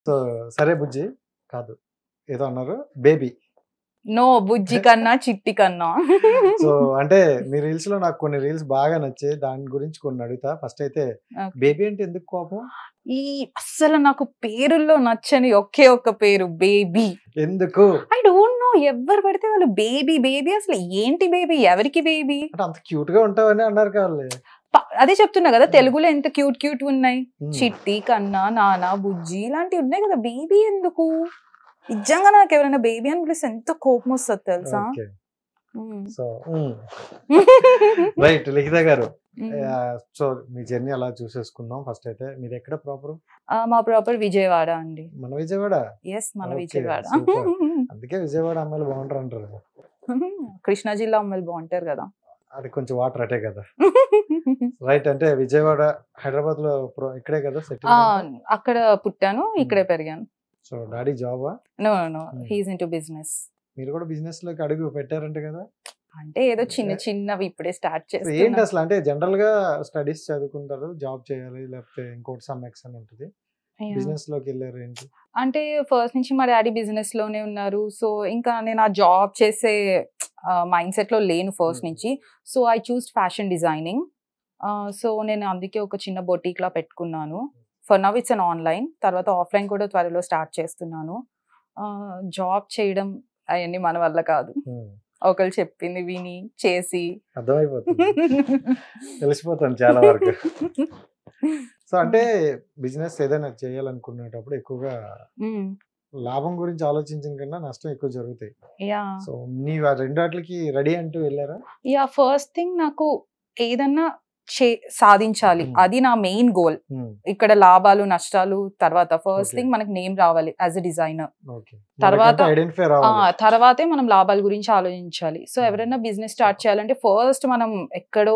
So సరే బుజ్జి కాదు ఏదో అన్నారు బేబీ. నో బుజ్జి కన్నా చిట్టి కన్నా. సో అంటే మీ రీల్స్ లో నాకు కొన్ని రీల్స్ బాగా నచ్చాయి, దాని గురించి కొన్ని అడుగుతా. ఫస్ట్ అయితే Okay. బేబీ అంటే ఎందుకు కోపం? ఈ అస్సలు నాకు పేరుల్లో నచ్చని ఒకే ఒక్క పేరు బేబీ. ఎందుకు ఐ డోంట్ నో, ఎవరు పడితే వాళ్ళు బేబీ బేబీ. అసలు ఏంటి బేబీ, ఎవరికి బేబీ? అంటే అంత క్యూట్ గా ఉంటావని అన్నారు కావాలి. అదే చెప్తున్నా కదా, తెలుగులో ఎంత క్యూట్ క్యూట్ ఉన్నాయి. చిట్టి కన్నా నానా బుజ్జి ఇలాంటివి ఉన్నాయి కదా, బేబీ ఎందుకు? నిజంగా నాకు ఎవరైనా బేబీ అని పిలిస్తే ఎంత కోపం వస్తుంది తెలుసా. సో రైట్ లిఖిత గారు, సో మీ జర్నీ అలా చూసేసుకుందాం. ఫస్ట్ అయితే మీది ఎక్కడ ప్రాపర్? మా ప్రాపర్ విజయవాడ అండి. మన విజయవాడ? ఎస్, మన Okay, విజయవాడ. super. అందుకే విజయవాడ అమ్మాయిలు బాగుంటారు అంటారు. కృష్ణా జిల్లా అమ్మాయిలు బాగుంటారు కదా. అది కొంచెం వాటర్ అటే కదా. రైట్, అంటే విజయవాడ హైదరాబాద్ లో ఇక్కడే కదా సెటిల్? అక్కడ పుట్టాను, ఇక్కడే పెరిగాను. సో డాడీ జాబా? No no, he's into business. మీరు కూడా బిజినెస్ లోకి అడుగు పెట్టారంటే కదా. అంటే ఏదో చిన్న చిన్నవి ఇప్పుడే స్టార్ట్ ఏంటి చేస్తున్నా. అసలు, అంటే జనరల్ గా స్టడీస్ చదువుకుంటారు, జాబ్ చేయాలి, లేకపోతే ఇంకోటి సమ్ ఎక్షన్ ఉంటుంది, Yeah. బిజినెస్ లోకి వెళ్ళారు ఏంటి? అంటే ఫస్ట్ నుంచి మా డాడీ బిజినెస్ లోనే ఉన్నారు. సో ఇంకా నేను ఆ జాబ్ చేసే మైండ్ సెట్ లో లేను ఫస్ట్ నుంచి. So I choose fashion designing. So నేను అందుకే ఒక చిన్న బొటీక్ లా పెట్టుకున్నాను. For now it's an online, తర్వాత ఆఫ్లైన్ కూడా త్వరలో స్టార్ట్ చేస్తున్నాను. జాబ్ చేయడం అవన్నీ మన వల్ల కాదు, ఒకళ్ళు చెప్పింది విని చేసి అర్థమైపోతుంది, తెలిసిపోతాను చాలా వరకు. సో అంటే బిజినెస్ ఏదైనా చేయాలనుకునేటప్పుడు ఎక్కువగా లాభం గురించి ఆలోచించిన కన్నా నష్టం ఎక్కువ జరుగుతాయి. యా సో నీవు ఆ రెండు వాటికి రెడీ అంటూ వెళ్ళారా? యా ఫస్ట్ థింగ్ నాకు ఏదన్నా సాధించాలి, అది నా మెయిన్ గోల్. ఇక్కడ లాభాలు నష్టాలు తర్వాత, ఫస్ట్ థింగ్ మనకి నేమ్ రావాలి యాజ్ ఎ డిజైనర్. తర్వాతే మనం లాభాల గురించి ఆలోచించాలి. సో ఎవరైనా బిజినెస్ స్టార్ట్ చేయాలంటే ఫస్ట్ మనం ఎక్కడో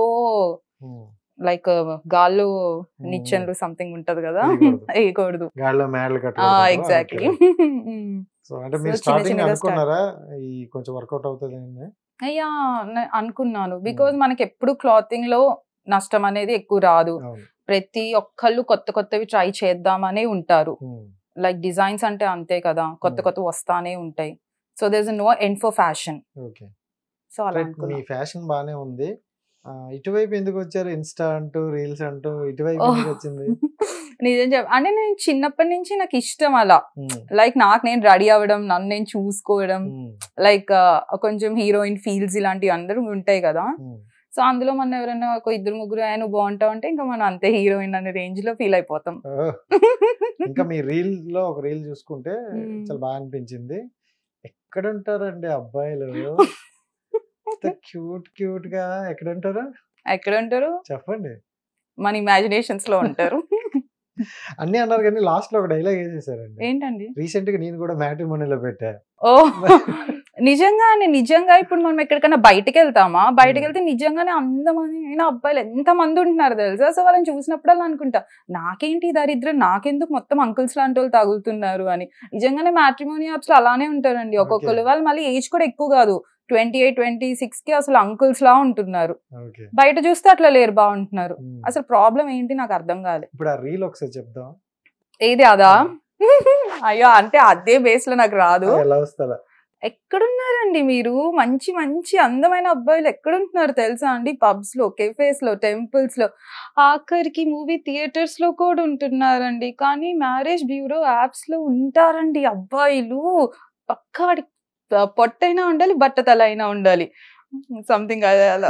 లైక్ గాల్లో నిచ్చెన్లు సంథింగ్ ఉంటది కదా, వేయకూడదు. ఎగ్జాక్ట్లీ. సో అంటే మీరు స్టార్టింగ్ అనుకున్నారా ఈ కొంచెం వర్కౌట్ అవుతుంది అని? అయ్యా అనుకున్నాను, బికాజ్ మనకి ఎప్పుడు క్లాతింగ్ లో నష్టం అనేది ఎక్కువ రాదు. ప్రతి ఒక్కళ్ళు కొత్త కొత్తవి ట్రై చేద్దామనే ఉంటారు. లైక్ డిజైన్స్ అంటే అంతే కదా, కొత్త కొత్త వస్తానే ఉంటాయి. So there is no end for fashion. So అలా మీ ఫ్యాషన్ బానే ఉంది, ఇటువైపు ఎందుకు వచ్చారు? ఇన్స్టా అంటూ రీల్స్ అంటూ ఇటువైపు ఎందుకు వచ్చింది? నిజం అంటే నేను చిన్నప్పటి నుంచి నాకు ఇష్టం అలా, లైక్ నాకు నేను రెడీ అవ్వడం, నన్ను నేను చూసుకోవడం, లైక్ కొంచెం హీరోయిన్ ఫీల్స్ ఇలాంటివి అందరూ ఉంటాయి కదా. సో అందులో మనం ఎవరైనా ఒక ఇద్దరు ముగ్గురు నువ్వు బాగుంటావు అంటే ఇంకా మనం అంతే హీరోయిన్ అనే రేంజ్ లో ఫీల్ అయిపోతాం. ఇంకా మీ రీల్ లో ఒక రీల్ చూసుకుంటే చాలా బాగా అనిపించింది. ఎక్కడ ఉంటారండి అబ్బాయిలు క్యూట్ క్యూట్ గా? ఎక్కడ ఉంటారు చెప్పండి. మన ఇమాజినేషన్స్ లో ఉంటారు. అన్ని అన్నారు కానీ లాస్ట్ లో ఒక డైలాగ్ వేసేసారండి. ఏంటండి? రీసెంట్ గా నేను కూడా మ్యాట్రిమోనీలో పెట్టా. ఓ నిజంగా ఇప్పుడు మనం ఎక్కడికైనా బయటకు వెళ్తామా, బయటకు వెళ్తే నిజంగానే అందమైన అబ్బాయిలు ఎంత మంది ఉంటున్నారు తెలుసా. సో వాళ్ళని చూసినప్పుడల్లా అనుకుంటా, నాకేంటి దరిద్రం, నాకెందుకు మొత్తం అంకుల్స్ లాంటి వాళ్ళు తగులుతున్నారు అని. నిజంగానే మ్యాట్రిమోనీ యాప్స్ లో అలానే ఉంటారండి ఒక్కొక్కరు. వాళ్ళు మళ్ళీ ఏజ్ కూడా ఎక్కువ కాదు, 28, 26 కి అసలు అంకుల్స్ లా ఉంటున్నారు. బయట చూస్తే అట్లా లేరు, బాగుంటున్నారు. అసలు ప్రాబ్లం ఏంటి నాకు అర్థం కాలేదు. ఇప్పుడు ఆ రీల్ ఒకసారి చెప్దాం. ఏది అదా? అయ్యో అంటే అదే బేస్ లో నాకు రాదు. ఎక్కడున్నారండి మీరు? మంచి మంచి అందమైన అబ్బాయిలు ఎక్కడుంటున్నారు తెలుసా అండి? పబ్స్ లో, కెఫేస్ లో, టెంపుల్స్ లో, ఆఖరికి మూవీ థియేటర్స్ లో కూడా ఉంటున్నారండి. కానీ మ్యారేజ్ బ్యూరో యాప్స్ లో ఉంటారండి అబ్బాయిలు. పక్కా పొట్టైనా ఉండాలి, బట్టతల అయినా ఉండాలి, సంథింగ్ అలా.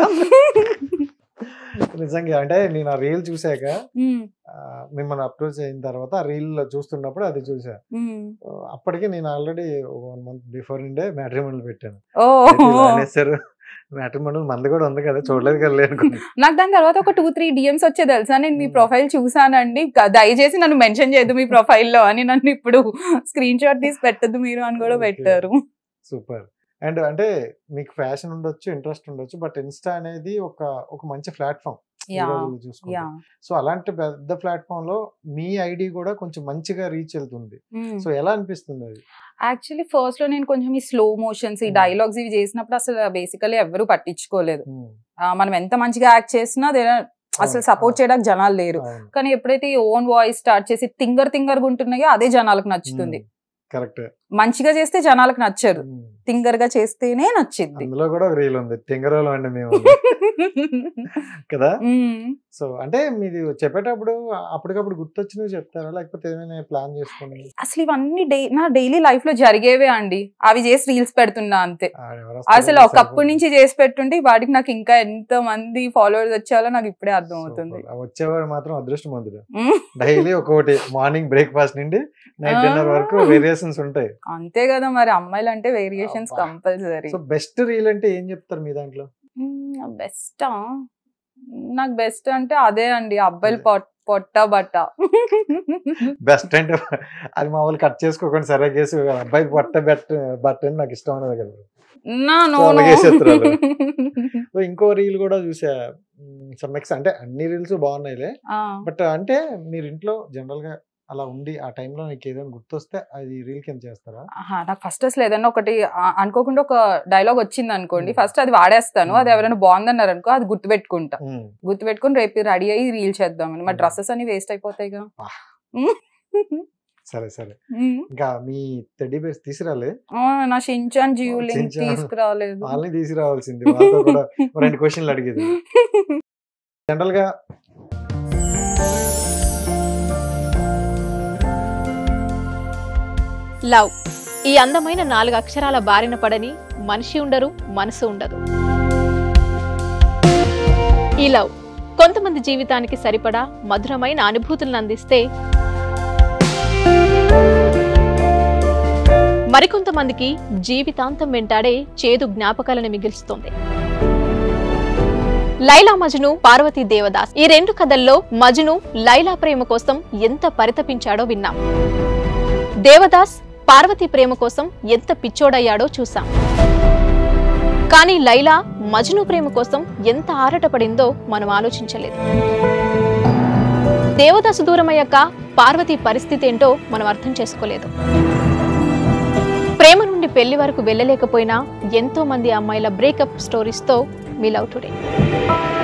నిజంగా అంటే నేను ఆ రీల్ చూసాక మిమ్మల్ని అప్రోచ్ అయిన తర్వాత ఆ రీల్ చూస్తున్నప్పుడు అది చూసా. అప్పటికి నేను ఆల్రెడీ 1 month బిఫోర్ నుండే మ్యాట్రిమోనీలో పెట్టాను. మ్యాట్రిమోనీలో మంది కూడా ఉంది కదా, చూడలేదు కదా. నాకు దాని తర్వాత ఒక 2-3 DMs వచ్చే తెలుసా. నేను మీ ప్రొఫైల్ చూసానండి, దయచేసి నన్ను మెన్షన్ చేయద్దు మీ ప్రొఫైల్లో అని, నన్ను ఇప్పుడు స్క్రీన్ షాట్ తీసి పెట్టద్దు మీరు అని కూడా పెట్టారు. సూపర్. అండ్ అంటే మీకు ఫ్యాషన్ ఉండొచ్చు, ఇంట్రెస్ట్ ఉండొచ్చు, బట్ ఇన్స్టా అనేది ఒక మంచి ప్లాట్ఫామ్ చూసుకుంటే. సో అలాంటి పెద్ద ప్లాట్ఫామ్ లో మీ ఐడి కూడా కొంచెం మంచిగా రీచ్ వెళ్తుంది. సో ఎలా అనిపిస్తుంది అది? యాక్చువల్లీ ఫస్ట్ లో నేను కొంచెం ఈ స్లో మోషన్స్, ఈ డైలాగ్స్ ఇవి చేసినప్పుడు అసలు బేసికలీ ఎవరు పట్టించుకోలేదు. మనం ఎంత మంచిగా యాక్ట్ చేసినా అసలు సపోర్ట్ చేయడానికి జనాలు లేరు. కానీ ఎప్పుడైతే ఈ ఓన్ వాయిస్ స్టార్ట్ చేసి తింగర్గా ఉంటున్నాయో అదే జనాలకు నచ్చుతుంది. కరెక్ట్. మంచిగా చేస్తే జనాలకు నచ్చరు, తింగర్ గా చేస్తేనే నచ్చింది. అందులో కూడా ఒక రీల్ ఉంది, తింగరోలు అండి మేము కదా. సో అంటే మీరు చెప్పేటప్పుడు అప్పటికప్పుడు గుర్తొచ్చినవి చెప్తారా, లేకపోతే ఏమైనా ప్లాన్ చేసుకోండి? అసలు ఇవన్నీ నా డైలీ లైఫ్ లో జరిగేవే అండి, అవి చేసి రీల్స్ పెడుతున్నా అంతే. అసలు ఒకప్పటి నుంచి చేసి పెట్టుంటే వాటికి నాకు ఇంకా ఎంత మంది ఫాలోవర్స్ వచ్చేవాళ్ళో నాకు ఇప్పుడే అర్థం అవుతుంది. వచ్చేవాడు మాత్రం అదృష్టవంతుడు. డైలీ ఒక్కొక్కటి, మార్నింగ్ బ్రేక్ఫాస్ట్ నుండి నైట్ డిన్నర్ వరకు వేరియేషన్స్ ఉంటాయి. అంతే కదా మరి, అమ్మాయిలు అంటే variations compulsory. So best reel అంటే ఏం చెప్తారు మీ దాంట్లో? బెస్టా, నాకు బెస్ట్ అంటే అదే అండి, అబ్బాయిలు పొట్ట బట్ట. బెస్ట్ అంటే అది మామూలు కట్ చేసుకోకుండా సరే కేసు అబ్బాయి పొట్ట బట్ట అని నాకు ఇష్టం అనేది కదా. ఇంకో రీల్ కూడా చూసా సమ్మెక్స్, అంటే అన్ని రీల్స్ బాగున్నాయిలే, బట్ అంటే మీరు ఇంట్లో జనరల్ గా అలా ఉండి ఆ టైంలో నీకు ఏదైనా గుర్తొస్తే అది రీల్ కింద చేస్తారా? నాకు ఫస్ట్ అసలు ఏదైనా ఒకటి అనుకోకుండా ఒక డైలాగ్ వచ్చింది అనుకోండి, ఫస్ట్ అది వాడేస్తాను. అది ఎవరైనా బాగుందన్నారు అనుకో, అది గుర్తుపెట్టుకుని రేపు రెడీ అయ్యి రీల్ చేద్దామని. మా డ్రెస్సెస్ అన్ని వేస్ట్ అయిపోతాయిగా. సరే సరే. ఇంకా మీ టెడ్డీ బేర్స్ తీసుకురాలే? నా షించాన్ జియోలింక్ తీసుకురాలేదు. వాళ్ళని తీసుకురావాల్సింది, వాళ్ళతో కూడా 2 క్వశ్చన్లు అడిగేది. జనరల్ గా లవ్, ఈ అందమైన 4 అక్షరాల బారిన పడని మనిషి ఉండరు, మనసు ఉండదు. ఈ లవ్ కొంతమంది జీవితానికి సరిపడా మధురమైన అనుభూతులను అందిస్తే, మరికొంతమందికి జీవితాంతం వెంటాడే చేదు జ్ఞాపకాలను మిగిల్చుతోంది. లైలా మజ్ను, పార్వతీ దేవదాస్, ఈ 2 కథల్లో మజ్ను లైలా ప్రేమ కోసం ఎంత పరితపించాడో విన్నాం. దేవదాస్ పార్వతి ప్రేమ కోసం ఎంత పిచ్చోడయ్యాడో చూసాం. కానీ లైలా మజ్ను ప్రేమ కోసం ఎంత ఆరాటపడిందో మనం ఆలోచించలేదు. దేవదాసు దూరమయ్యాక పార్వతి పరిస్థితి ఏంటో మనం అర్థం చేసుకోలేదు. ప్రేమ నుండి పెళ్లి వరకు వెళ్ళలేకపోయినా ఎంతో మంది అమ్మాయిల బ్రేకప్ స్టోరీస్తో మీ లవ్ టుడే.